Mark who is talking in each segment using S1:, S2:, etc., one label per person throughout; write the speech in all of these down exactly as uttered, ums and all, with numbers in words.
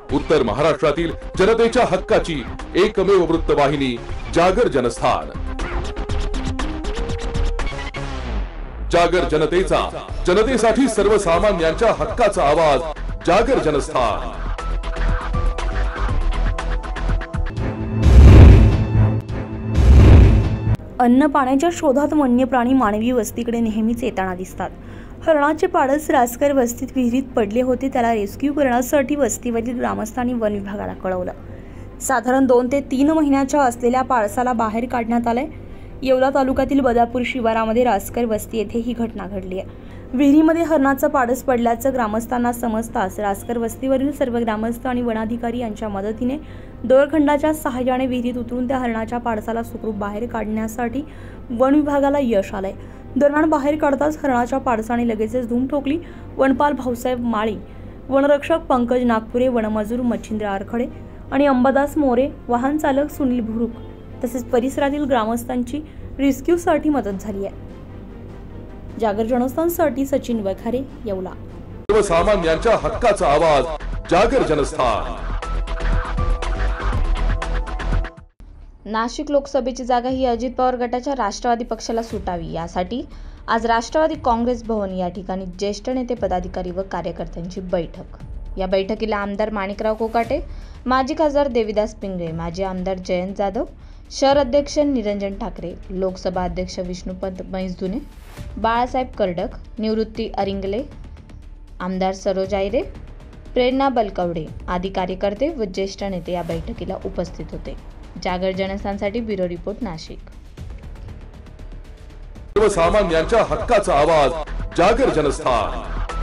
S1: उत्तर महाराष्ट्रातील जनतेच्या हक्काची एकमेव वृत्तवाहिनी जागर जनस्थान। जागर जनतेचा, जनतेसाठी सर्वसामान्यांच्या हक्काचा आवाज, जागर जनस्थान।
S2: अन्न पाण्याच्या शोधात वन्य प्राणी मानवी वस्तीकडे नेहमीच येताना दिसतात। हरणाचे पाडस रासकर वस्तीत विहिरीत पडले होते, त्याला रेस्क्यू करण्यासाठी वस्तीवरील ग्रामस्थांनी वन विभागाला कळवलं। साधारण दोन ते तीन महिन्याच्या असलेल्या पाडसाला बाहेर काढण्यात आलंय। येवला तालुक्यातील बदापूर शिवारामध्ये रासकर वस्ती येथे ही घटना घडली आहे। विहिरीमध्ये हरणाचं पाडस पडल्याचं ग्रामस्थांना समजताच रासकर वस्तीवरील सर्व ग्रामस्थ आणि वनाधिकारी यांच्या मदतीने दोरखंडाच्या सहाय्याने विहिरीत उतरून त्या हरणाच्या पाडसाला सुखरूप बाहेर काढण्यासाठी वन विभागाला यश आलंय। दरम्यान बाहेर काढताच हरणाच्या पाडसाने लगेचच धूम ठोकली। वनपाल भाऊसाहेब माळी, वनरक्षक पंकज नागपुरे, वनमजूर मच्छिंद्र आरखडे आणि अंबादास मोरे, वाहन चालक सुनील भुरुक तसेच परिसरातील ग्रामस्थांची रेस्क्यूसाठी मदत झाली आहे। जागर जनस्थानसाठी सचिन वखारे, येवला।
S1: सर्वसामान्यांच्या हक्काचा आवाज, जागर जनस्थान।
S3: नाशिक लोकसभेची जागा ही अजित पवार गटाच्या राष्ट्रवादी पक्षाला सुटावी यासाठी आज राष्ट्रवादी काँग्रेस भवन या ठिकाणी ज्येष्ठ नेते, पदाधिकारी व कार्यकर्त्यांची बैठक। या बैठकीला आमदार माणिकराव कोकाटे, माजी खासदार देविदास पिंगळे, माजी आमदार जयंत जाधव, शहर अध्यक्ष निरंजन ठाकरे, लोकसभा अध्यक्ष विष्णुपंत मैसदुने, बाळासाहेब कर्डक, निवृत्ती अरिंगले, आमदार सरोज आयरे, प्रेरणा बलकवडे आदी कार्यकर्ते व ज्येष्ठ नेते या बैठकीला उपस्थित होते। जागर जनस्थानसाठी ब्युरो रिपोर्ट, नाशिक।
S1: सर्वसामान्यांच्या हक्काचा आवाज, जागर जनस्थान।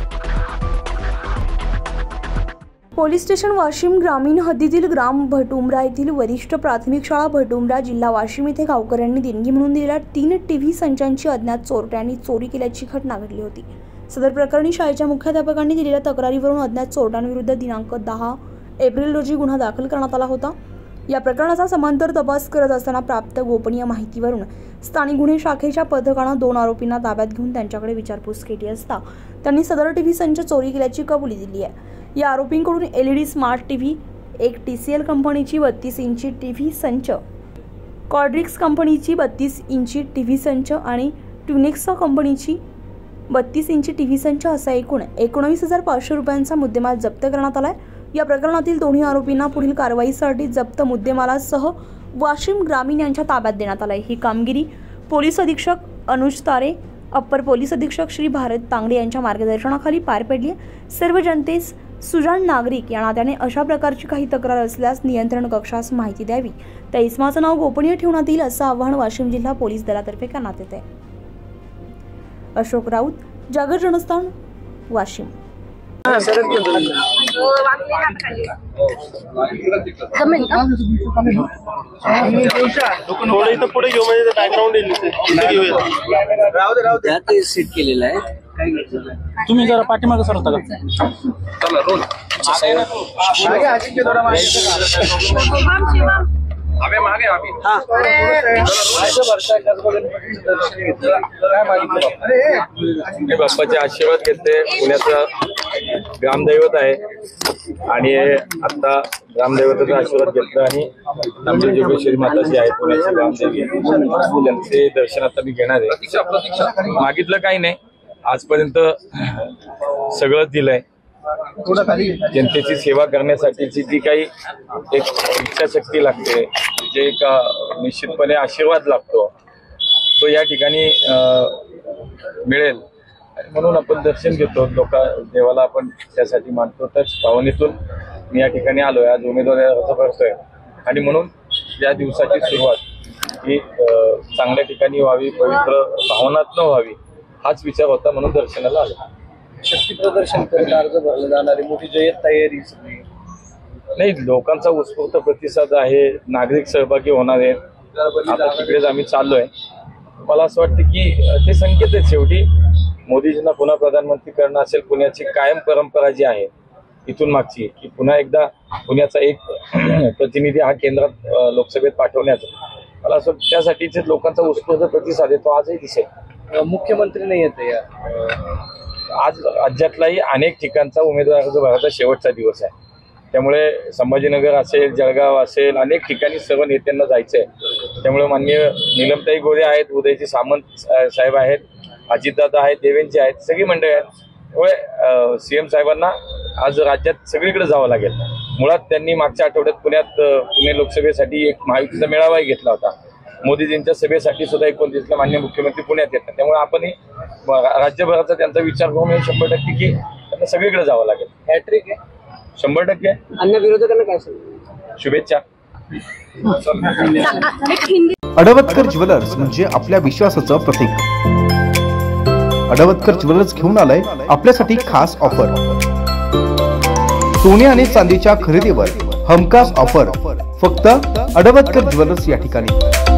S2: पोलीस स्टेशन वाशिम ग्रामीण हद्दीतील ग्राम भटुमरा येथील वरिष्ठ प्राथमिक शाळा भटुमरा जिल्हा वाशिम येथे गावकऱ्यांनी देणगी म्हणून दिलेल्या तीन टीव्ही संचांची अज्ञात चोरट्यांनी चोरी केल्याची घटना घडली होती। सदर प्रकरणी शाळेच्या मुख्याध्यापकांनी दिलेल्या तक्रारीवरून अज्ञात चोरट्यांविरुद्ध दिनांक दहा एप्रिल रोजी गुन्हा दाखल करण्यात आला होता। या प्रकरणाचा समांतर तपास करत असताना प्राप्त गोपनीय माहितीवरून स्थानिक गुन्हे शाखेच्या पथकानं दोन आरोपींना ताब्यात घेऊन त्यांच्याकडे विचारपूस केली असता त्यांनी सदर टीव्ही संच चोरी केल्याची कबुली दिली आहे। या आरोपींकडून एलईडी स्मार्ट टीव्ही, एक टीसीएल कंपनीची बत्तीस इंची टीव्ही संच, कॉड्रिक्स कंपनीची बत्तीस इंची टीव्ही संच आणि ट्युनिक्सा कंपनीची बत्तीस इंची टीव्ही संच असा एकूण एकोणवीस हजार पाचशे रुपयांचा मुद्देमाल जप्त करण्यात आलाय। या प्रकरणातील दोन्ही आरोपींना पुढील कारवाईसाठी जप्त मुद्देमालासह वाशिम ग्रामीण यांच्या ताब्यात देण्यात आलाय। ही कामगिरी पोलीस अधीक्षक अनुज तारे, अप्पर पोलीस अधीक्षक श्री भारत तांगडे यांच्या मार्गदर्शनाखाली पार पडली। सर्व जनतेस सुजाण नागरिक या नात्याने अशा प्रकारची काही तक्रार असल्यास नियंत्रण कक्षास माहिती द्यावी, त्या इसमाचं नाव गोपनीय ठेवण्यात येईल असं आवाहन वाशिम जिल्हा पोलीस दलातर्फे करण्यात येते। अशोक राऊत, जागर जनस्थान, वाशिम।
S4: पुढे घेऊ म्हणजे बॅकग्राऊंड
S5: सीट केलेलं आहे।
S4: तुम्ही जरा पाठीमागे सरता का? चला रोल आगे मागे आगे हां बाप्पाचे आशीर्वाद घेतले। पुण्याचा ग्रामदैवत आहे आणि आता ग्रामदैवताचा आशीर्वाद घेतला आणि आमची जोगेश्वरी माता जी आहे पुण्याची ग्रामदेवी त्यांचे दर्शन आता मी घेणार आहे। मागितलं काही नाही, आजपर्यंत सगळं दिलंय। जनतेची सेवा करण्यासाठीची जी काही एक इच्छाशक्ती लागते, जे एक निश्चितपणे आशीर्वाद लागतो, तो या ठिकाणी मिळेल म्हणून आपण दर्शन घेतो। लोक देवाला आपण त्यासाठी मानतो। त्याच भावनेतून मी या ठिकाणी आलोय, आज उमेदवारी अर्ज करतोय आणि म्हणून या दिवसाची सुरुवात ही चांगल्या ठिकाणी व्हावी, पवित्र भावनातनं व्हावी, हाच विचार होता म्हणून दर्शनाला आलो।
S5: शक्ती प्रदर्शन करायला अर्ज भरला जाणारी मोठी जय्यत तयारी सगळी
S4: नाही, लोकांचा उत्स्फूर्त प्रतिसाद आहे, नागरिक सहभागी होणार आहेत। आता तिकडेच आम्ही चाललोय। मला असं वाटतं की ते संकेत आहेत शेवटी मोदीजींना पुन्हा प्रधानमंत्री करणं असेल। पुण्याची कायम परंपरा जी आहे इथून मागची की पुन्हा एकदा पुण्याचा एक प्रतिनिधी हा केंद्रात लोकसभेत पाठवण्याचा, मला असं त्यासाठीचे लोकांचा उत्स्फूर्त प्रतिसाद आहे, तो आजही दिसेल।
S5: मुख्यमंत्री नाही येते या
S4: आज राज्यातलाही अनेक ठिकाणचा उमेदवार अर्ज भरायचा शेवटचा दिवस आहे। त्यामुळे संभाजीनगर असेल, जळगाव असेल, अनेक ठिकाणी सर्व नेत्यांना जायचं आहे. त्यामुळे माननीय नीलमताई गोरे आहेत, उदयजी सामंत साहेब आहेत, अजितदादा आहेत, देवेंचे आहेत, सगळी मंडळी आहेत. त्यामुळे सीएम साहेबांना आज राज्यात सगळीकडे जावं लागेल. मुळात त्यांनी मागच्या आठवड्यात पुण्यात पुणे लोकसभेसाठी एक महायुतीचा मेळावाही घेतला होता. मोदीजींच्या सभेसाठी सुद्धा एकोणतीसला माननीय मुख्यमंत्री पुण्यात येतात. त्यामुळे आपणही राज्यभराचा त्यांचा विचार करून शंभर टक्के की त्यांना सगळीकडे जावं लागेल.
S5: हॅट्रिक आहे
S4: शंभर टक्के.
S5: अन्य विरोधकांना काय सांगू?
S4: शुभेच्छा.
S6: अडवतकर ज्वेलर्स म्हणजे आपल्या विश्वासाचं प्रतीक. अडवतकर ज्वेलर्स घेऊन आलंय आपल्यासाठी खास ऑफर. सोने आणि चांदीच्या खरेदीवर हमखास ऑफर फक्त अडवतकर ज्वेलर्स या ठिकाणी.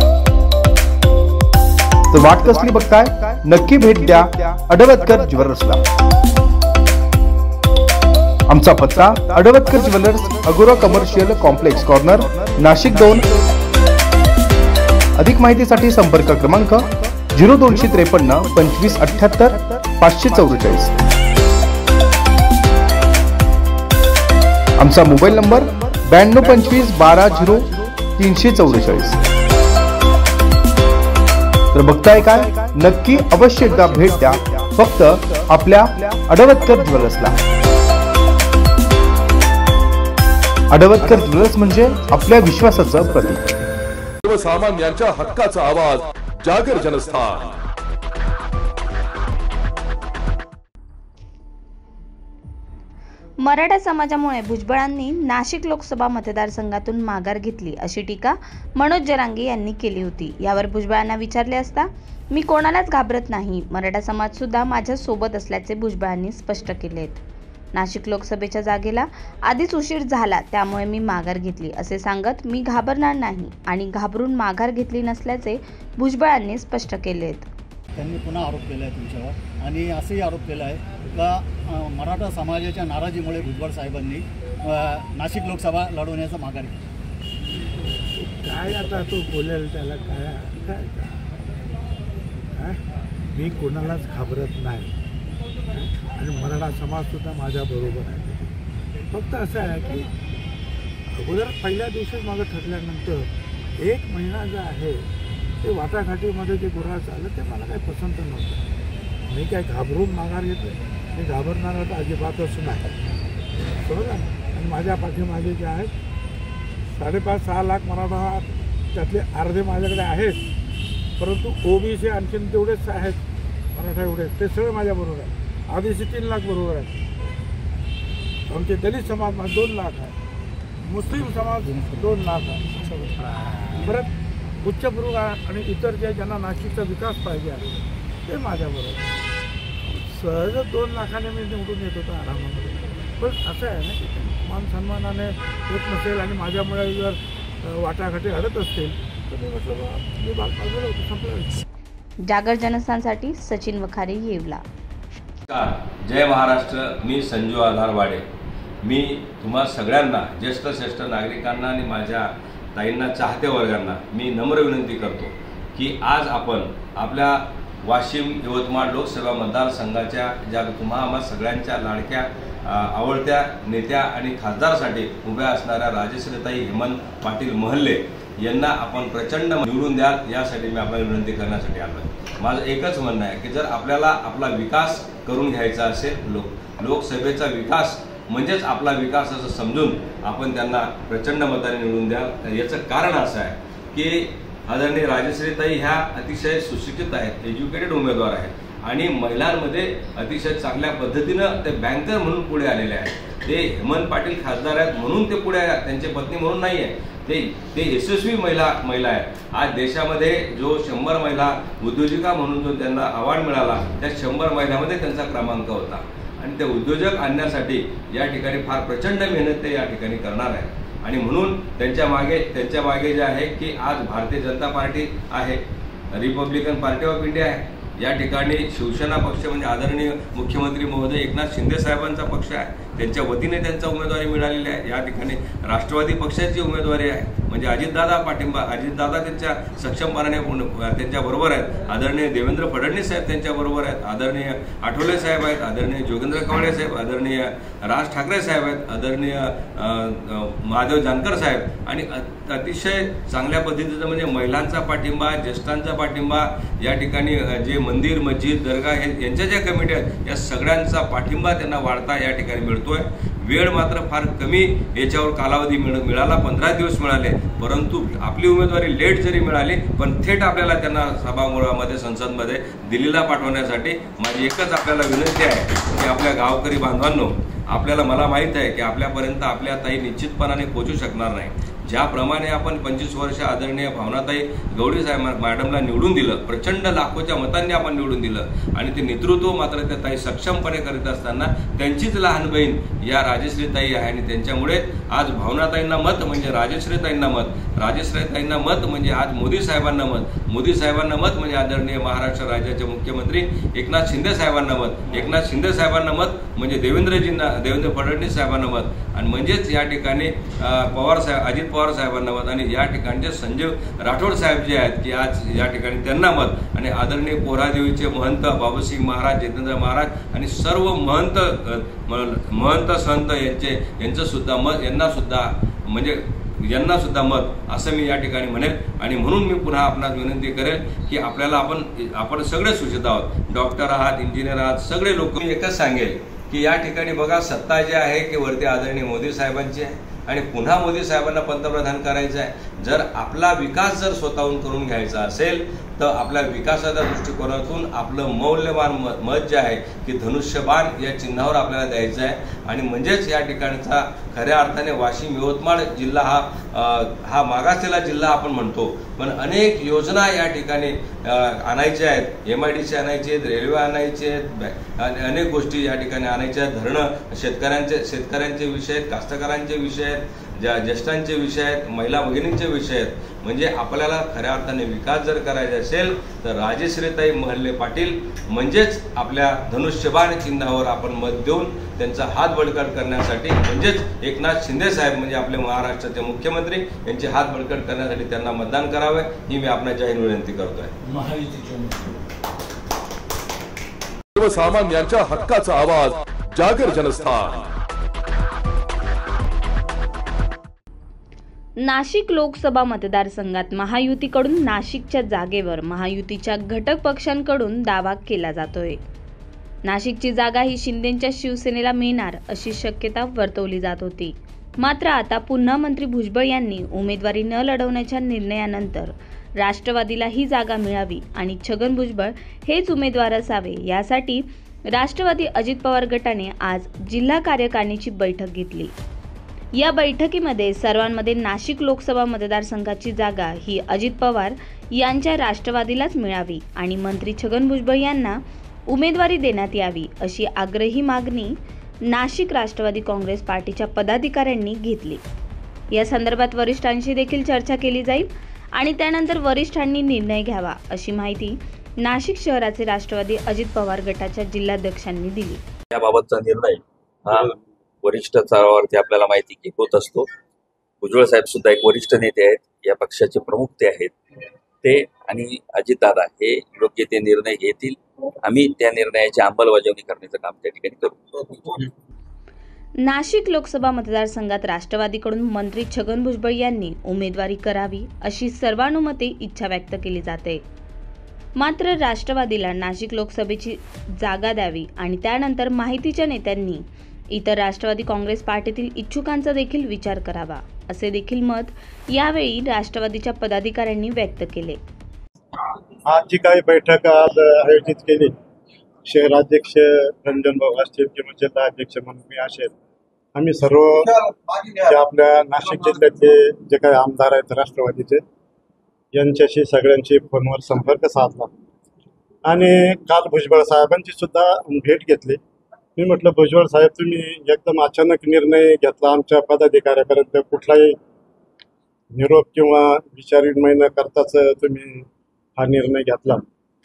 S6: तर वाट कसली बघताय, नक्की भेट द्या अडवतकर ज्वेलर्सला. आमचा पत्ता Adavatkar jewellers, Agora commercial complex corner, Nashik दोन. अधिक माहितीसाठी संपर्क क्रमांक झिरो दोनशे त्रेपन्न पंचवीस अठ्याहत्तर पाचशे चौवेचाळीस. आमचा मोबाईल नंबर ब्याण्णव पंचवीस बारा झिरो तीनशे चौवेचाळीस. तर बघताय काय, नक्की अवश्य एकदा भेट द्या फक्त आपल्या अडवतकर ज्वेलर्सला. अडवतकर ज्वेलर्स म्हणजे आपल्या विश्वासाचं प्रतीक.
S1: सर्वसामान्यांच्या हक्काचा आवाज, जागर जनस्थान.
S3: मराठा समाजामुळे भुजबळांनी नाशिक लोकसभा मतदारसंघातून माघार घेतली अशी टीका मनोज जरांगे यांनी केली होती. यावर भुजबळांना विचारले असता मी कोणालाच घाबरत नाही, मराठा समाज सुद्धा माझ्या सोबत असल्याचे भुजबळांनी स्पष्ट केलेत. नाशिक लोकसभेच्या जागेला आधीच उशीर झाला त्यामुळे मी माघार घेतली असे सांगत मी घाबरणार नाही आणि घाबरून माघार घेतली नसल्याचे भुजबळांनी स्पष्ट केलेत.
S7: त्यांनी पुन्हा आरोप केला आहे तुमच्यावर आणि असंही आरोप केला आहे का मराठा समाजाच्या नाराजीमुळे भुजबळ साहेबांनी नाशिक लोकसभा लढवण्याचा माघार घेतला.
S8: काय आता तो बोलेल त्याला काय काय मी कोणालाच घाबरत नाही आणि मराठा समाजसुद्धा माझ्याबरोबर आहे. फक्त असं आहे की अगोदर पहिल्या दिवशीच माझं ठरल्यानंतर एक महिना जो आहे ते वाटाघाटीमध्ये जे गुन्हा चाललं ते मला काही पसंत नव्हतं. मी काय घाबरून माघार घेतो, मी घाबरणार तर अजिबातच नाही. बरोबर. आणि माझ्या पाठीमागे जे आहेत साडेपाच सहा लाख मराठा, त्यातले अर्धे माझ्याकडे आहेत, परंतु ओबीसी आणखीन तेवढेच आहेत, मराठा एवढे ते सगळे माझ्याबरोबर आहे. आदिवासी तीन लाख बरोबर आहे, आमचे दलित समाज दोन लाख आहे, मुस्लिम समाज दोन लाख आहे, परत उच्चभ्रू आणि इतर जे ज्यांना नाशिकचा विकास पाहिजे आहे ते माझ्याबरोबर. सहज दोन लाखाने मी निवडून येत होतो आरामामध्ये. पण असं आहे ना की मान सन्मानाने येत नसेल आणि माझ्यामुळे जर वाटाघाटी घडत असतील तर मी म्हटलं मी बाजूला होतो, संपलं.
S3: जागर जनस्थानसाठी सचिन वखारे, येवला.
S9: जय महाराष्ट्र. मी संजू आधारवाडे. मी तुम्हा सगळ्यांना, ज्येष्ठ श्रेष्ठ नागरिकांना आणि माझ्या ताईंना, चाहते वर्गांना मी नम्र विनंती करतो की आज आपण आपल्या वाशिम यवतमाळ लोकसभा मतदारसंघाच्या ज्या तुम्हा आम्हा सगळ्यांच्या लाडक्या आवडत्या नेत्या आणि खासदारसाठी उभ्या असणाऱ्या राजश्रीताई हेमंत पाटील महल्ले यांना आपण प्रचंड निवडून द्या, यासाठी मी आपल्याला विनंती करण्यासाठी आलो आहे. माझं एकच म्हणणं आहे की जर आपल्याला आपला विकास करून घ्यायचा असेल, लोक लोकसभेचा विकास म्हणजेच आपला विकास असं समजून आपण त्यांना प्रचंड मताने निवडून द्या. याचं कारण असं आहे की आदरणीय राजश्रीताई ह्या अतिशय सुशिक्षित आहेत, एज्युकेटेड उमेदवार आहेत आणि महिलांमध्ये अतिशय चांगल्या पद्धतीनं ते बँकर म्हणून पुढे आलेले आहेत. ते हेमंत पाटील खासदार आहेत म्हणून ते पुढे आहेत, त्यांची पत्नी म्हणून नाही आहे. ते ते यशस्वी महिला महिला आहेत. आज देशामध्ये जो शंभर महिला उद्योजिका म्हणून जो त्यांना अवॉर्ड मिळाला त्या शंभर महिन्यामध्ये त्यांचा क्रमांक होता आणि ते उद्योजक आणण्यासाठी या ठिकाणी फार प्रचंड मेहनत ते या ठिकाणी करणार आहे. आणि म्हणून त्यांच्या मागे त्यांच्या मागे जे आहे की आज भारतीय जनता पार्टी आहे, रिपब्लिकन पार्टी ऑफ इंडिया आहे, या ठिकाणी शिवसेना पक्ष म्हणजे आदरणीय मुख्यमंत्री महोदय एकनाथ शिंदे साहेबांचा पक्ष आहे, त्यांच्या वतीने त्यांचा उमेदवारी मिळालेली आहे. या ठिकाणी राष्ट्रवादी पक्षाची उमेदवारी आहे. म्हणजे अजितदादा पाठिंबा, अजितदादा त्यांच्या सक्षमपणाने त्यांच्या बरोबर आहेत, आदरणीय देवेंद्र फडणवीस साहेब त्यांच्या बरोबर आहेत, आदरणीय आठवले साहेब आहेत, आदरणीय जोगेंद्र कवळे साहेब, आदरणीय राज ठाकरे साहेब आहेत, आदरणीय महादेव जानकर साहेब आणि अतिशय चांगल्या पद्धतीचं म्हणजे महिलांचा पाठिंबा, ज्येष्ठांचा पाठिंबा, या ठिकाणी जे मंदिर, मस्जिद, दर्गा हे यांच्या ज्या कमिटी आहेत या सगळ्यांचा पाठिंबा त्यांना वाढता या ठिकाणी मिळतोय। वेळ मात्र फार कमी याच्यावर कालावधी मिळ मिळाला पंधरा दिवस मिळाले, परंतु आपली उमेदवारी लेट जरी मिळाली पण थेट आपल्याला त्यांना सभागृहामध्ये संसदमध्ये दिल्लीला पाठवण्यासाठी माझी एकच आपल्याला विनंती आहे की आपल्या गावकरी बांधवांनो, आपल्याला मला माहीत आहे की आपल्यापर्यंत आपल्या ताई निश्चितपणाने पोहोचू शकणार नाही। ज्याप्रमाणे आपण पंचवीस वर्ष आदरणीय भावनाताई गवळी साहेब मॅडमला निवडून दिलं, प्रचंड लाखोच्या मतांनी आपण निवडून दिलं आणि ते नेतृत्व मात्र त्या ताई सक्षमपणे करीत असताना त्यांचीच लहान बहीण या राजश्रीताई आहे आणि त्यांच्यामुळे आज भावनाताईंना मत म्हणजे राजश्रीताईंना मत, राजश्रीताईंना मत म्हणजे आज मोदी साहेबांना मत, मोदी साहेबांना मत म्हणजे आदरणीय महाराष्ट्र राज्याचे मुख्यमंत्री एकनाथ शिंदे साहेबांना मत, एकनाथ शिंदे साहेबांना मत म्हणजे देवेंद्रजींना देवेंद्र फडणवीस साहेबांना मत आणि म्हणजेच या ठिकाणी पवार साहेब अजित पवार साहेबांना मत आणि या ठिकाणचे संजय राठोड साहेब जे आहेत की आज या ठिकाणी त्यांना मत आणि आदरणीय पोहरादेवीचे महंत बाबूसिंग महाराज, जितेंद्र महाराज आणि सर्व महंत महंत संत यांचे यांचं सुद्धा मत, यांना सुद्धा म्हणजे यांना सुद्धा मत असं मी या ठिकाणी म्हणेल आणि म्हणून मी पुन्हा आपणास विनंती करेल की आपल्याला आपण आपण सगळे सूचित आहोत, डॉक्टर आहात, इंजिनियर आहात, सगळे लोक। मी एकच सांगेल की या ठिकाणी बघा सत्ता जी आहे की वरती आदरणीय मोदी साहेबांची आहे आणि पुन्हा मोदी साहेबांना पंतप्रधान करायचं आहे। जर आपला विकास जर स्वतःहून करून घ्यायचा असेल तर आपल्या विकासाच्या दृष्टिकोनातून आपलं मौल्यवान मत जे आहे की धनुष्यबाण या चिन्हावर आपल्याला द्यायचं आहे आणि म्हणजेच या ठिकाणचा खऱ्या अर्थाने वाशिम यवतमाळ जिल्हा हा हा मागासलेला जिल्हा आपण म्हणतो, पण अनेक योजना या ठिकाणी आणायच्या आहेत, एम आय डी सी आणायचे आहेत, रेल्वे आणायचे आहेत, अनेक गोष्टी या ठिकाणी आणायच्या आहेत, धरणं, शेतकऱ्यांचे शेतकऱ्यांचे विषय आहेत, कास्तकारांचे विषय आहेत, ज्या ज्येष्ठांचे विषय आहेत, महिला भगिनींचे विषय आहेत। म्हणजे आपल्याला खऱ्या अर्थाने विकास जर करायचा असेल तर राजश्रीताई महल्ले पाटील म्हणजेच आपल्या धनुष्यबाण चिन्हावर आपण मत देऊन त्यांचा हात बळकट करण्यासाठी म्हणजेच एकनाथ शिंदे साहेब म्हणजे आपले महाराष्ट्राचे मुख्यमंत्री यांचे हात बळकट करण्यासाठी त्यांना मतदान करावे ही मी आपल्या जाहीर विनंती करतोय।
S1: सर्वसामान्यांच्या हक्काचा आवाज जागर जनस्थान।
S3: नाशिक लोकसभा मतदारसंघात महायुतीकडून नाशिकच्या जागेवर महायुतीच्या घटक पक्षांकडून दावा केला जातोय। नाशिकची जागा ही शिंदेंच्या शिवसेनेला मिळणार अशी शक्यता वर्तवली जात होती, मात्र आता पुन्हा मंत्री भुजबळ यांनी उमेदवारी न लढवण्याच्या निर्णयानंतर राष्ट्रवादीला ही जागा मिळावी आणि छगन भुजबळ हेच उमेदवार असावे यासाठी राष्ट्रवादी अजित पवार गटाने आज जिल्हा कार्यकारिणीची बैठक घेतली। या बैठकीमध्ये सर्वांमध्ये नाशिक लोकसभा मतदारसंघाची जागा ही अजित पवार यांच्या राष्ट्रवादीलाच मिळावी आणि मंत्री छगन भुजबळ यांना उमेदवारी देण्यात यावी अशी आग्रही मागणी नाशिक राष्ट्रवादी काँग्रेस पार्टीच्या पदाधिकाऱ्यांनी घेतली। या संदर्भात वरिष्ठांशी देखील चर्चा केली जाईल आणि त्यानंतर वरिष्ठांनी निर्णय घ्यावा अशी माहिती नाशिक शहराचे राष्ट्रवादी अजित पवार गटाच्या जिल्हाध्यक्षांनी दिली।
S4: याबाबतचा निर्णय हा वरिष्ठ स्तरावरती आपल्याला माहिती की होत असतो। भुजबळ साहेब सुद्धा एक वरिष्ठ नेते आहेत, या पक्षाचे प्रमुख ते आहेत, ते आणि अजितदादा हे योग्य ते निर्णय घेतील, आम्ही त्या निर्णयाची अंमलबजावणी करण्याचं काम त्या ठिकाणी करू।
S3: नाशिक लोकसभा मतदारसंघात राष्ट्रवादीकडून मंत्री छगन भुजबळ यांनी उमेदवारी करावी अशी सर्वानुमते इच्छा व्यक्त केली जाते, मात्र राष्ट्रवादीला नाशिक लोकसभेची जागा द्यावी आणि त्यानंतर माहितीच्या नेत्यांनी इतर राष्ट्रवादी काँग्रेस पार्टीतील इच्छुकांचा देखील विचार करावा असे देखील मत यावेळी राष्ट्रवादीच्या पदाधिकाऱ्यांनी व्यक्त केले।
S10: आज जी काही बैठक आज आयोजित केली, शहराध्यक्ष रंजन भाऊ असतील किंवा जिल्हाध्यक्ष म्हणून मी असेल, आम्ही सर्व जे आपल्या नाशिक जिल्ह्यातले जे काही आमदार आहेत राष्ट्रवादीचे यांच्याशी सगळ्यांशी फोनवर संपर्क साधला आणि काल भुजबळ साहेबांची सुद्धा भेट घेतली। मी म्हटलं भुजबळ साहेब, तुम्ही एकदम अचानक निर्णय घेतला, आमच्या पदाधिकाऱ्यापर्यंत कुठलाही निरोप किंवा विचारविनिमय न करताच तुम्ही हा निर्णय घेतला।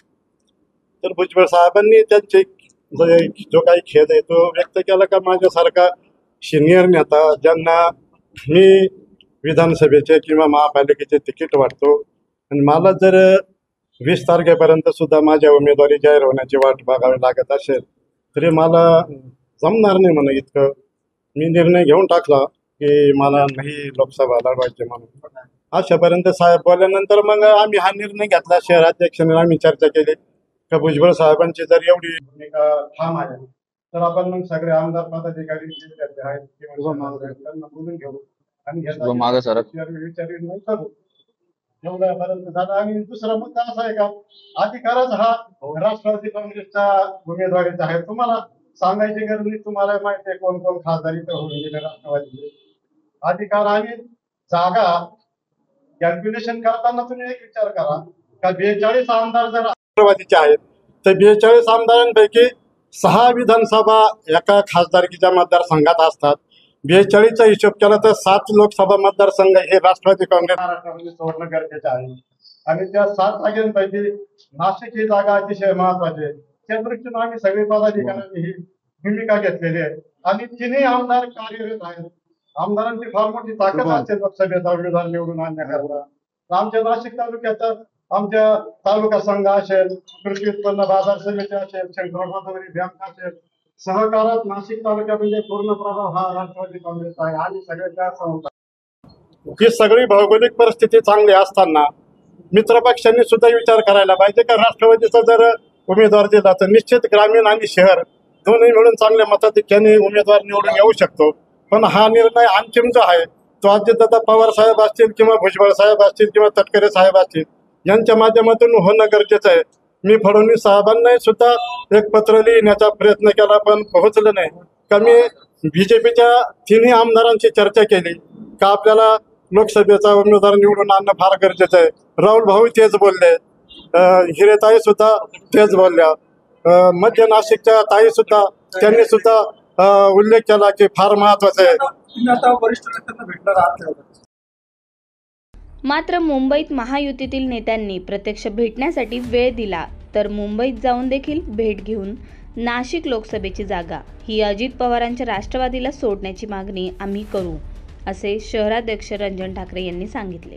S10: तर भुजबळ साहेबांनी त्यांचे जो काही खेद आहे तो व्यक्त केला का माझ्यासारखा सिनियर नेता ज्यांना मी विधानसभेचे किंवा महापालिकेचे तिकीट वाटतो आणि मला जर वीस तारखेपर्यंत सुद्धा माझ्या उमेदवारी जाहीर होण्याची वाट बघावी लागत असेल तरी मला जमणार नाही म्हणून इतकं मी निर्णय घेऊन टाकला की मला नाही लोकसभा लढवायचे म्हणून. अशापर्यंत साहेब बोलल्यानंतर मग आम्ही हा निर्णय घेतला. शहराध्यक्षांनी आम्ही चर्चा केली का भुजबळ साहेबांची जर एवढी भूमिका ठाम आहे तर आपण मग सगळे आमदार पदाधिकारी जे आहेत त्यांना बोलून घेऊ आणि विचार नाही करू एवढ्यापर्यंत झालं. आणि दुसरा मुद्दा असा आहे का अधिकारच हा राष्ट्रवादी काँग्रेसच्या उमेदवारीचा आहे. तुम्हाला सांगायची गरज नाही, तुम्हाला माहिती आहे कोण कोण खासदार इथं होऊन गेले राष्ट्रवादीचे. अधिकार आणि जागा कॅल्क्युलेशन करताना तुम्ही एक विचार करा का बेचाळीस आमदार जर राष्ट्रवादीचे आहेत तर बेचाळीस आमदारांपैकी सहा विधानसभा एका खासदारकीच्या मतदारसंघात असतात. बेचाळीसचा हिशोब केला तर सात लोकसभा मतदारसंघ हे राष्ट्रवादी काँग्रेस महाराष्ट्रामध्ये सोडणं गरजेचं आहे. आणि त्या सात जागांपैकी नाशिक ही जागा अतिशय महत्वाची आहे. त्या दृष्टीने आम्ही सगळे पदाधिकाऱ्यांनी ही भूमिका घेतलेली आहे आणि तिन्ही आमदार कार्यरत आहेत. आमदारांची फार मोठी ताकद असेल लोकसभेचा उमेदवार निवडून आणण्याकरता. आमच्या नाशिक तालुक्याचा आमच्या तालुका संघ असेल, कृषी उत्पन्न बाजार समिती असेल, शंकरपात्री बँक असेल, सहकारात नाशिक तालुक्या म्हणजे पूर्ण प्रभाव हा राष्ट्रवादी काँग्रेस आहे. आणि सगळ्याच्या संस्था ही सगळी भौगोलिक परिस्थिती चांगली असताना मित्रपक्षांनी सुद्धा विचार करायला पाहिजे का राष्ट्रवादीचा जर उमेदवार दिला तर निश्चित ग्रामीण आणि शहर दोन्ही मिळून चांगल्या मताधिक्याने उमेदवार निवडून येऊ शकतो. पण हा निर्णय अंतिम जो आहे तो अजितदादा पवार साहेब असतील किंवा भुजबळ साहेब असतील किंवा तटकरे साहेब असतील यांच्या माध्यमातून होणं गरजेचं आहे. मी फडणवीस साहेबांनाही सुद्धा एक पत्र लिहिण्याचा प्रयत्न केला पण पोहोचलं नाही. का मी बीजेपीच्या तिन्ही आमदारांची चर्चा केली का आपल्याला लोकसभेचा उमेदवार निवडून आणणं फार गरजेचं आहे. राहुल भाऊ तेच बोलले, हिरेताई सुद्धा तेच बोलल्या, मध्य नाशिकच्या ताई सुद्धा त्यांनी सुद्धा उल्लेख केला की फार महत्वाचं आहे.
S5: वरिष्ठ नेत्यांना भेटणार आहात.
S3: मात्र मुंबईत महायुतीतील नेत्यांनी प्रत्यक्ष भेटण्यासाठी वेळ दिला तर मुंबईत जाऊन देखील भेट घेऊन नाशिक लोकसभेची जागा ही अजित पवारांच्या राष्ट्रवादीला सोडण्याची मागणी आम्ही करू असे शहराध्यक्ष रंजन ठाकरे यांनी सांगितले.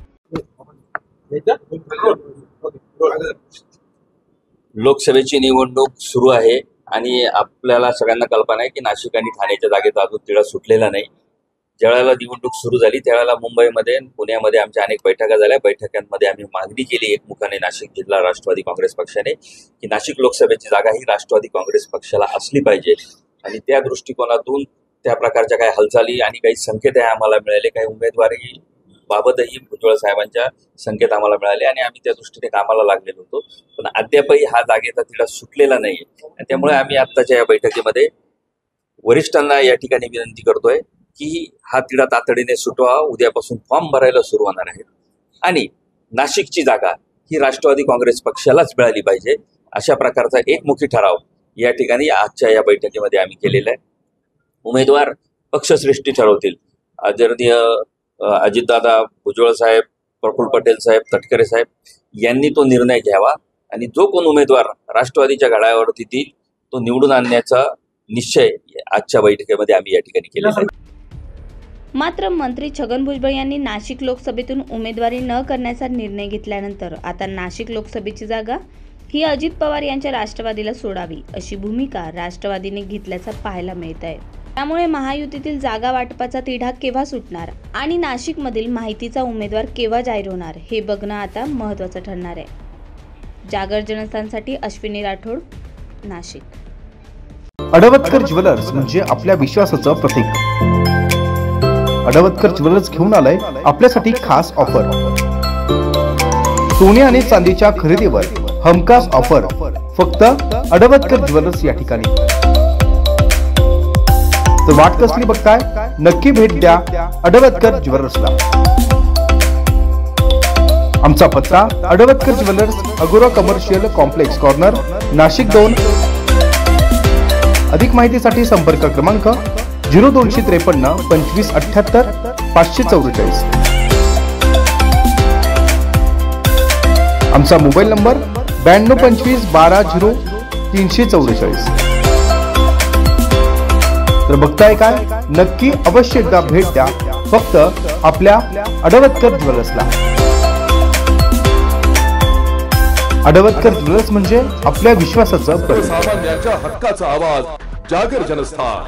S11: लोकसभेची निवडणूक सुरू आहे आणि आपल्याला सगळ्यांना कल्पना आहे की नाशिक आणि ठाण्याच्या जागेचा अजून तिढा सुटलेला नाही. ज्यावेळेला निवडणूक सुरू झाली त्यावेळेला मुंबईमध्ये पुण्यामध्ये आमच्या अनेक बैठका झाल्या. बैठकांमध्ये आम्ही मागणी केली एकमुखाने नाशिक जिल्हा राष्ट्रवादी काँग्रेस पक्षाने की नाशिक लोकसभेची जागा ही राष्ट्रवादी काँग्रेस पक्षाला असली पाहिजे. आणि त्या दृष्टिकोनातून त्या प्रकारच्या काही हालचाली आणि काही संकेत आम्हाला मिळाले, काही उमेदवारी बाबतही भुजबळ साहेबांच्या संकेत आम्हाला मिळाले आणि आम्ही त्या दृष्टीने कामाला लागलेलो होतो. पण अद्यापही हा जागेचा तिढा सुटलेला नाही आणि त्यामुळे आम्ही आत्ताच्या या बैठकीमध्ये वरिष्ठांना या ठिकाणी विनंती करतोय की हा तिढा तातडीने सुटवा. उद्यापासून फॉर्म भरायला सुरू होणार आहेत आणि नाशिकची जागा ही राष्ट्रवादी काँग्रेस पक्षालाच मिळाली पाहिजे अशा प्रकारचा एकमुखी ठराव या ठिकाणी आजच्या या बैठकीमध्ये आम्ही केलेला आहे. उमेदवार पक्षश्रेष्ठी ठरवतील. आदरणीय अजितदादा, भुजबळ साहेब, प्रफुल्ल पटेल साहेब, तटकरे साहेब यांनी तो निर्णय घ्यावा आणि जो कोण उमेदवार राष्ट्रवादीच्या घड्याळावरती येईल तो निवडून आणण्याचा निश्चय आजच्या बैठकीमध्ये आम्ही या ठिकाणी केला आहे.
S3: मात्र मंत्री छगन भुजबळ यांनी नाशिक लोकसभेतून उमेदवारी न करण्याचा निर्णय घेतल्यानंतर आता नाशिक लोकसभेची जागा ही अजित पवार यांच्या राष्ट्रवादीला सोडावी अशी भूमिका राष्ट्रवादीने घेतल्याचं पाहायला मिळत आहे. त्यामुळे महायुतीतील जागा वाटपाचा तिढा केव्हा सुटणार आणि नाशिकमधील माहितीचा उमेदवार केव्हा जाहीर होणार हे बघणं आता महत्त्वाचं ठरणार आहे. जागर जनस्थानसाठी अश्विनी राठोड, नाशिक.
S6: अडवतकर ज्वेलर्स म्हणजे आपल्या विश्वासाचं प्रतीक. अडवतकर ज्वेलर्स घेऊन आलंय आपल्यासाठी खास ऑफर. सोने आणि चांदीच्या खरेदीवर हमखास ऑफर फक्त अडवतकर ज्वेलर्स या ठिकाणी. तर वाट कसली बघताय, नक्की भेट द्या अडवतकर ज्वेलर्सला. आमचा पत्ता Adavatkar jewellers, Agora commercial complex corner, Nashik दोन. अधिक माहितीसाठी संपर्क क्रमांक झिरो दोनशे त्रेपन्न पंचवीस अठ्याहत्तर पाचशे चौवेचाळीस. आमचा मोबाईल नंबर ब्याण्णव पंचवीस बारा झिरो तीनशे चौवेचाळीस. तर बघताय काय, नक्की अवश्य एकदा भेट द्या फक्त आपल्या अडवतकर ज्वेलर्सला. अडवतकर ज्वेलर्स म्हणजे आपल्या विश्वासाचं प्रतीक.
S1: सामान्यांच्या हक्काचा आवाज जागर जनस्थान.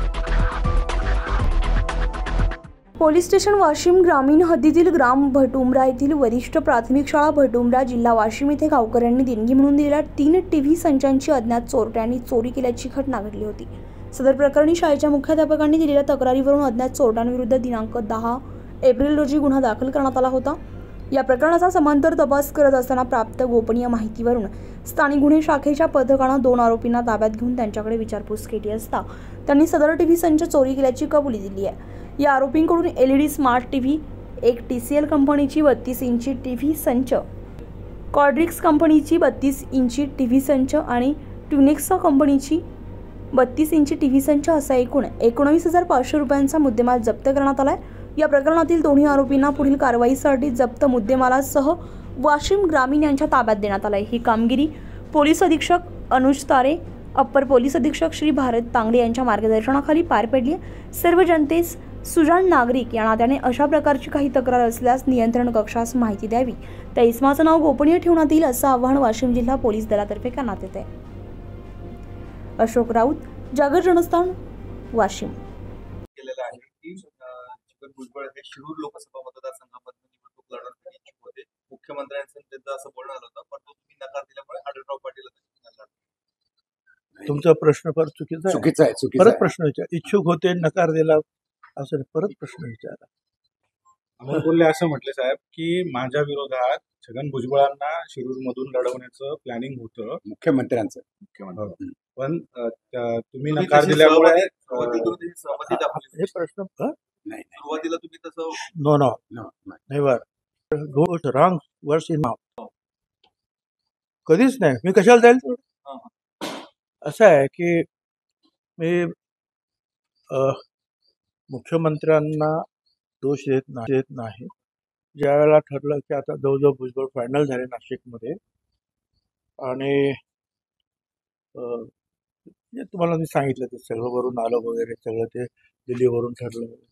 S2: पोलीस स्टेशन वाशिम ग्रामीण हद्दीतील ग्राम भटुमरा येथील वरिष्ठ प्राथमिक शाळा भटुमरा जिल्हा वाशिम येथे गावकऱ्यांनी देणगी म्हणून दिलेल्या तीन टीव्ही संचांची अज्ञात चोरट्यांनी चोरी केल्याची घटना घडली होती. सदर प्रकरणी शाळेच्या मुख्याध्यापकांनी दिलेल्या तक्रारीवरून अज्ञात चोरट्यांविरुद्ध दिनांक दहा एप्रिल रोजी गुन्हा दाखल करण्यात आला होता. या प्रकरणाचा समांतर तपास करत असताना प्राप्त गोपनीय माहितीवरून स्थानिक गुन्हे शाखेच्या पथकानं दोन आरोपींना ताब्यात घेऊन त्यांच्याकडे विचारपूस केली असता त्यांनी सदर टीव्ही संच चोरी केल्याची कबुली दिली आहे. या आरोपींकडून L E D smart TV, एक टी सी एल कंपनीची बत्तीस इंची टीव्ही संच, कॉड्रिक्स कंपनीची बत्तीस इंची टीव्ही संच आणि ट्युनिक्स कंपनीची बत्तीस इंची टीव्ही संच असा एकूण एकोणवीस हजार पाचशे रुपयांचा मुद्देमाल जप्त करण्यात आलाय. या प्रकरणातील दोन्ही आरोपींना पुढील कारवाईसाठी जप्त मुद्देमालासह वाशिम ग्रामीण यांच्या ताब्यात देण्यात आलाय. ही कामगिरी पोलीस अधीक्षक अनुज तारे, अप्पर पोलीस अधीक्षक श्री भारत तांगडे यांच्या मार्गदर्शनाखाली पार पडली. सर्व जनतेस सुजाण नागरिक या नात्याने अशा प्रकारची काही तक्रार असल्यास नियंत्रण कक्षास माहिती द्यावी. त्या इसमाचं नाव गोपनीय ठेवण्यात येईल असं आवाहन वाशिम जिल्हा पोलीस दलातर्फे करण्यात येत आहे. अशोक राऊत, जागर जनस्थान, वाशिम.
S12: केलेलं आहे की छगन भुजबळ हे शिरूर लोकसभा मतदारसंघामध्ये निवडणूक लढवण्यासाठी इच्छुक होते. मुख्यमंत्र्यांचं त्यांचं असं बोलणं आलं होतं, पण तो तुम्ही नकार दिल्यामुळे आढळराव पाटील
S8: तुमचा प्रश्न फार चुकीचा आहे.
S12: चुकीचा आहे चुकीचा
S8: परत प्रश्न विचार. इच्छुक होते, नकार दिला, असं परत प्रश्न विचारा.
S10: अमोल कोल्हे असं म्हटले साहेब की माझ्या विरोधात छगन भुजबळांना शिरूर मधून लढवण्याचं प्लॅनिंग होतं मुख्यमंत्र्यांचं मुख्यमंत्री पण तुम्ही नकार दिल्यामुळे
S12: सहमती दाखवली.
S8: हे प्रश्न
S12: नाही सुरुवातीला तुम्ही तसं
S8: no no never go wrong words in mouth. कधीच नाही. मी कशाला जाईल. असं आहे की मी मुख्यमंत्र्यांना दोष देत नाही देत नाही ज्या वेळेला ठरलं की आता जवळजवळ भुजबळ फायनल झाले नाशिकमध्ये आणि तुम्हाला मी सांगितलं ते सगळं वरून आलं वगैरे सगळं ते दिल्लीवरून ठरलं वगैरे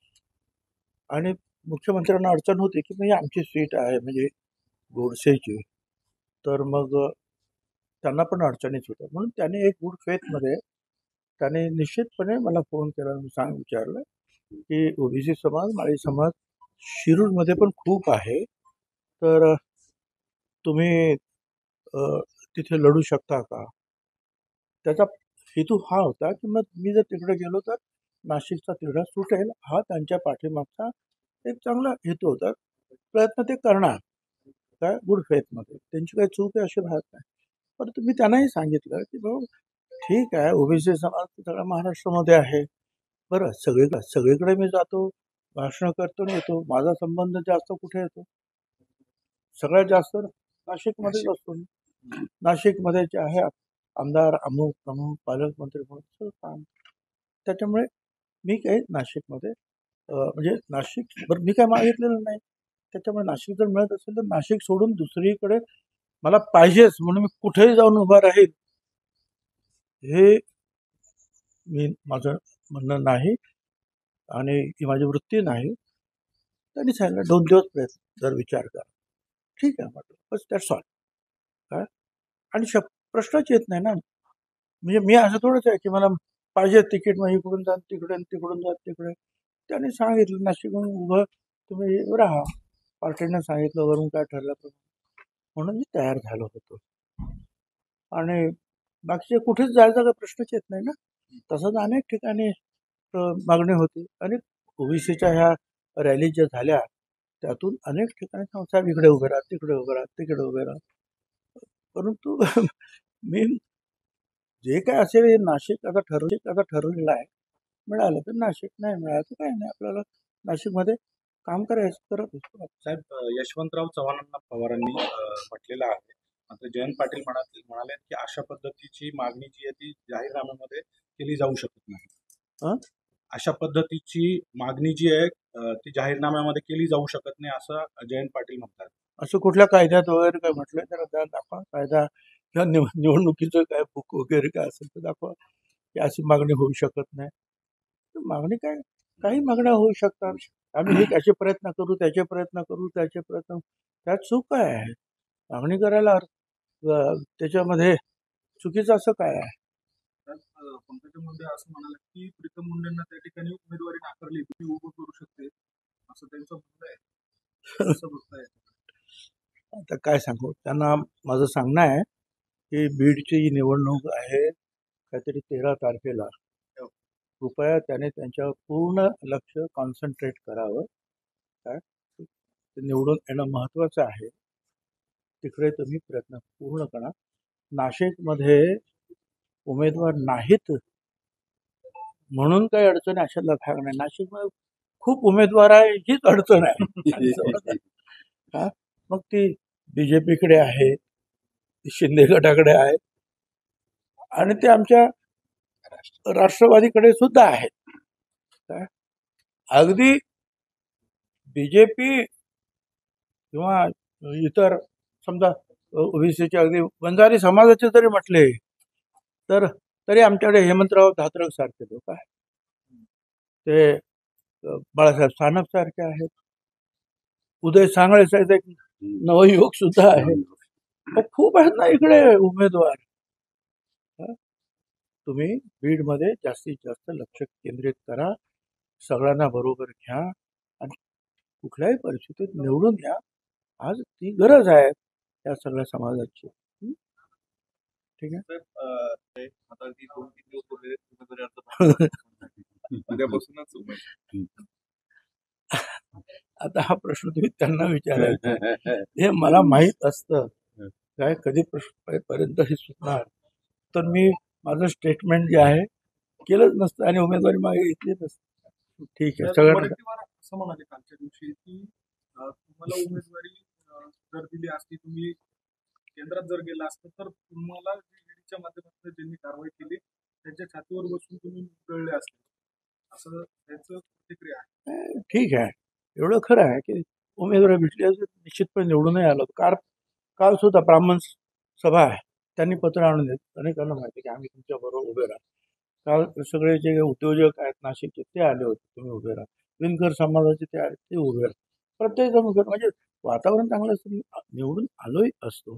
S8: आणि मुख्यमंत्र्यांना अडचण होती की म्हणजे आमची सीट आहे म्हणजे गोडसेची तर मग त्यांना पण अडचणीच होत्या म्हणून त्याने एक गुड फेथमध्ये त्याने निश्चितपणे मला फोन केला सांग विचारलं की ओबीसी समाज माळी समाज शिरूरमध्ये पण खूप आहे तर तुम्ही तिथे लढू शकता का. त्याचा हेतू हा होता की मग मी जर तिकडे गेलो तर नाशिकचा तिढा सुटेल हा त्यांच्या पाठीमागचा एक चांगला हेतू होता. प्रयत्न ते करणार काय गुड फेथमध्ये त्यांची काही चूक आहे अशी राहत नाही. परंतु मी त्यांनाही सांगितलं की भाऊ ठीक आहे ओबीसी समाज सगळ्या महाराष्ट्रामध्ये आहे बरं सगळीकडे सगळीकडे मी जातो भाषण करतो आणि येतो माझा संबंध जास्त कुठे येतो सगळ्यात जास्त नाशिकमध्येच असतो. नाशिकमध्ये जे आहे आमदार अमुक प्रमुख पालकमंत्री म्हणून काम त्याच्यामुळे मी काही नाशिकमध्ये म्हणजे नाशिक बरं मी काय मागितलेलं नाही त्याच्यामुळे नाशिक जर मिळत असेल तर नाशिक सोडून दुसरीकडे मला पाहिजेच म्हणून मी कुठेही जाऊन उभा राहील हे मी माझं म्हणणं नाही आणि ही माझी वृत्ती नाही. त्यांनी सांगितलं दोन दिवस प्रयत्न जर विचार करा ठीक आहे म्हटलं बस दॅट्स ऑल काय आणि श प्रश्नच येत नाही ना म्हणजे मी असं थोडंच आहे की मला पाहिजे तिकीट मग इकडून जा तिकडे तिकडून जा तिकडे त्यांनी सांगितलं नाशिकहून उभं तुम्ही राहा पार्टीनं सांगितलं वरून काय ठरलं तर म्हणून मी तयार झालो होतो आणि बाकीचे कुठेच जायचा काही प्रश्नच येत नाही ना. तसंच अनेक ठिकाणी मागणी होती आणि ओबीसीच्या ह्या रॅली ज्या झाल्या त्यातून अनेक ठिकाणी साहेब इकडे उभे राहा तिकडे उभे राहा तिकडे उभे राहा परंतु मी जे काय असेल हे नाशिक आता ठरवले आता ठरवलेलं आहे मिळालं तर नाशिक नाही मिळालं तर काही नाही आपल्याला नाशिकमध्ये काम करायचं करत असतो.
S10: साहेब यशवंतराव चव्हाणांना पवारांनी म्हटलेलं आहे आता जयंत पाटील म्हणाले म्हणाले की अशा पद्धतीची मागणी जी आहे ती जाहीरनाम्यामध्ये केली जाऊ शकत नाही. अशा पद्धतीची मागणी जी आहे ती जाहीरनाम्यामध्ये केली जाऊ शकत नाही असं जयंत पाटील म्हणतात.
S8: असं कुठल्या कायद्यात वगैरे काय म्हटलंय तर त्या दाखवा कायदा किंवा निव निवडणुकीचं काय बुक वगैरे काय असेल तर दाखवा की अशी मागणी होऊ शकत नाही. मागणी काय काही मागण्या होऊ शकतात. आम्ही हे त्याचे प्रयत्न करू, त्याचे प्रयत्न करू, त्याचे प्रयत्न, त्यात चूक काय आहे? मागणी करायला त्याच्यामध्ये चुकीचं असं काय आहे?
S12: पंकजा मुंडे असं म्हणाले की प्रीतम मुंडेंना त्या ठिकाणी उमेदवारी नाकारली, तुम्ही उभं करू शकते असं त्यांचं म्हणणं आहे. असं बघताय
S8: आता काय सांगू त्यांना? माझं सांगणं आहे की बीडची निवडणूक आहे काहीतरी तेरा तारखेला. कृपया त्याने त्यांच्यावर पूर्ण लक्ष कॉन्सन्ट्रेट करावं. काय निवडून येणं महत्त्वाचं आहे, तिकडे तुम्ही प्रयत्न पूर्ण करा. नाशिकमध्ये उमेदवार नाहीत म्हणून काही अडचण अशातला भाग नाही. नाशिकमध्ये खूप उमेदवार आहे हीच अडचण आहे. हा मग ती बीजेपीकडे आहे, शिंदे गटाकडे आहे आणि ते आमच्या राष्ट्रवादीकडे सुद्धा आहेत. अगदी बीजेपी किंवा इतर समजा ओबीसीचे अगदी वंजारी समाजाचे जरी म्हटले तर तरी आमच्याकडे हेमंतराव धात्रक सारखे लोक आहेत, ते बाळासाहेब सानप सारखे आहेत, उदय सांगळे सारखे एक नवयुवक सुद्धा आहे. खूप आहेत ना इकडे उमेदवार. तुम्ही बीडमध्ये जास्तीत जास्त लक्ष केंद्रित करा, सगळ्यांना बरोबर घ्या आणि कुठल्याही परिस्थितीत निवडून घ्या. आज ती गरज आहे या सगळ्या समाजाची. ठीक आहे. आता हा प्रश्न तुम्ही त्यांना विचारायचा, हे मला माहीत असतं काय कधी प्रश्न पर्यंत हे सुटणार तर मी माझं स्टेटमेंट जे आहे केलंच नसतं आणि उमेदवारी मागे घेतलीच नसतं. ठीक आहे. सगळ्यांना
S12: असं म्हणाले कालच्या दिवशी की तुम्हाला उमेदवारी जर दिली असती, तुम्ही केंद्रात जर गेला असतं तर तुम्हाला ईडीच्या माध्यमातून ज्यांनी कारवाई केली त्यांच्या छातीवर बसून तुम्ही कळले असते, असं त्यांचं प्रतिक्रिया आहे.
S8: ठीक आहे, एवढं खरं आहे की उमेदवारी भेटली निश्चितपणे निवडूनही आलो. काल काल सुद्धा ब्राह्मण सभा आहे, त्यांनी पत्र आणून देत अनेकांना माहिती की आम्ही तुमच्या बरोबर उभे राहा. काल सगळे जे उद्योजक आहेत नाशिकचे ते आले होते, तुम्ही उभे राहा. विणकर समाजाचे ते आले, ते उभे राहा. प्रत्येक जण उभे, म्हणजे वातावरण चांगलं असतं, निवडून आलोही असतो.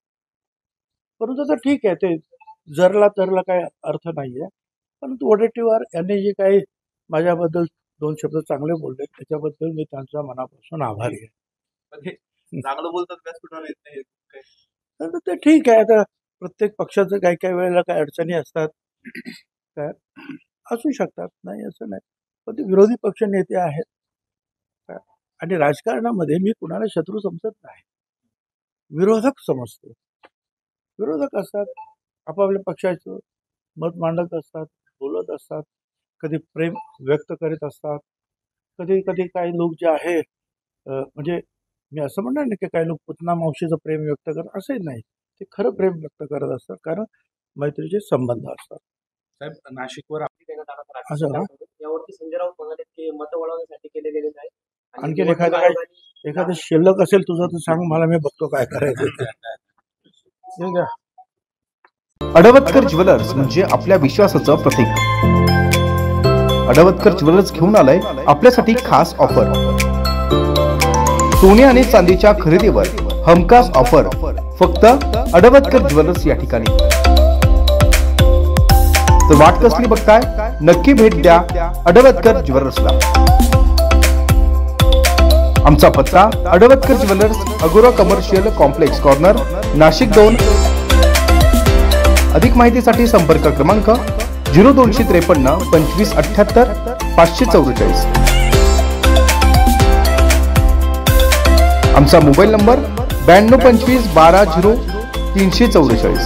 S8: परंतु तर ठीक आहे, ते जरला तरला काही अर्थ नाही आहे. परंतु वडेट्टीवार यांनी जे काही माझ्याबद्दल दोन शब्द चांगले बोलले त्याच्याबद्दल मी त्यांच्या मनापासून आभारी आहे.
S12: चांगलं बोलतात व्यासपीठावर येत नाही
S8: ते ठीक आहे. आता प्रत्येक पक्षाचं काही काही वेळेला काही अडचणी असतात, काय असू शकतात, नाही असं नाही. पण ते विरोधी पक्ष नेते आहेत आणि राजकारणामध्ये मी कुणाला शत्रू समजत नाही, विरोधक समजतो. विरोधक असतात, आपापल्या पक्षाचं मत मांडत असतात, बोलत असतात, कधी प्रेम व्यक्त करीत असतात, कधी कधी काही लोक जे आहे म्हणजे मी असं म्हणणार नाही की काही लोक पुतना मावशीचं प्रेम व्यक्त करत, असंही नाही. ते खरं प्रेम व्यक्त करत असतात कारण मैत्रीचे संबंध असतात.
S12: साहेब, नाशिकवर
S8: असं ना
S5: यावरती संजय राऊत म्हणाले की मतं वळवण्यासाठी केले गेले आहे.
S8: आणखीन एखादं काही एखादं शिल्लक असेल तुझं तर सांग मला, मी बघतो काय करायचं. ठीक आहे.
S6: अडवतकर ज्वेलर्स म्हणजे आपल्या विश्वासाचं प्रतीक. अडवतकर ज्वेलर्स घेऊन आलंय आपल्यासाठी खास ऑफर. सोने आणि चांदीच्या खरेदीवर हमखास ऑफर फक्त अडवतकर ज्वेलर्स या ठिकाणी. तर वाट कसली बघताय, नक्की भेट द्या अडवतकर ज्वेलर्सला. आमचा पत्ता Adavatkar jewellers, Agora commercial complex corner, Nashik दोन. अधिक माहितीसाठी संपर्क क्रमांक झिरो दोनशे त्रेपन्न पंचवीस अठ्याहत्तर पाचशे चौवेचाळीस. आमचा मोबाईल नंबर ब्याण्णव पंचवीस बारा झिरो तीनशे चौवेचाळीस.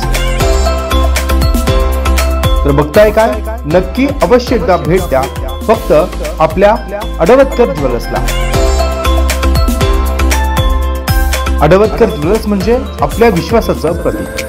S6: तर बघताय काय, नक्की अवश्य एकदा भेट द्या फक्त आपल्या अडवतकर ज्वेलर्सला. अडवतकर ज्वेलर्स म्हणजे आपल्या विश्वासाचं प्रतीक.